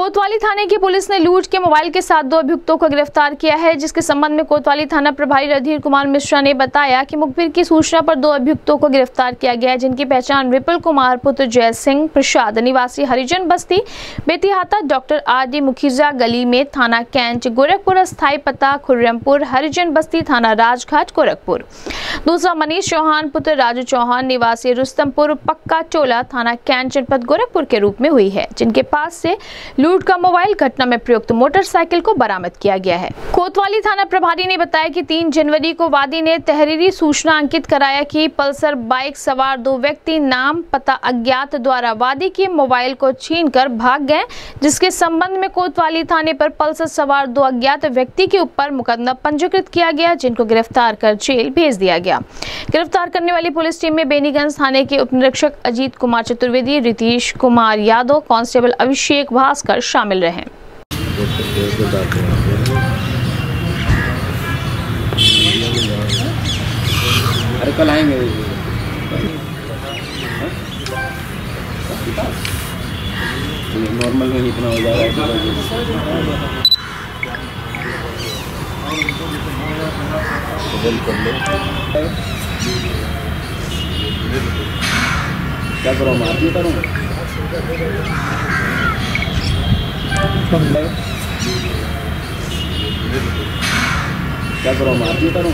कोतवाली थाने की पुलिस ने लूट के मोबाइल के साथ 2 अभियुक्तों को गिरफ्तार किया है, जिसके संबंध में कोतवाली थाना प्रभारी रणधीर कुमार मिश्रा ने बताया कि मुखबिर की सूचना पर 2 अभियुक्तों को गिरफ्तार किया गया है, जिनकी पहचान विपुल कुमार पुत्र जय सिंह प्रसाद निवासी हरिजन बस्ती बेतिहाता डॉक्टर आर.डी. मुखीजा गली में थाना कैंच गोरखपुर, स्थायी पता खुर्रमपुर हरिजन बस्ती थाना राजघाट गोरखपुर। दूसरा मनीष चौहान पुत्र राजू चौहान निवासी रुस्तमपुर पक्का टोला थाना कैंच जनपद गोरखपुर के रूप में हुई है, जिनके पास से लूट का मोबाइल घटना में प्रयुक्त मोटरसाइकिल को बरामद किया गया है। कोतवाली थाना प्रभारी ने बताया कि 3 जनवरी को वादी ने तहरीरी सूचना अंकित कराया कि पल्सर बाइक सवार 2 व्यक्ति नाम पता अज्ञात द्वारा वादी के मोबाइल को छीनकर भाग गए, जिसके संबंध में कोतवाली थाने पर पल्सर सवार 2 अज्ञात व्यक्ति के ऊपर मुकदमा पंजीकृत किया गया, जिनको गिरफ्तार कर जेल भेज दिया गया। गिरफ्तार करने वाली पुलिस टीम में बेनीगंज थाने के उप निरीक्षक अजीत कुमार चतुर्वेदी, रितीश कुमार यादव, कांस्टेबल अभिषेक भास्कर शामिल रहे। अरे कल आएंगे नॉर्मल में इतना हो जाएगा। क्या करो मारती करूँ क्या करो मारती करूँ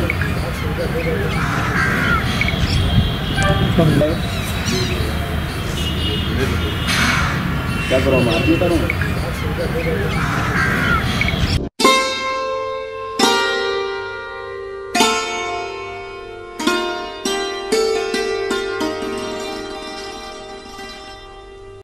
क्या करो मारती करूँ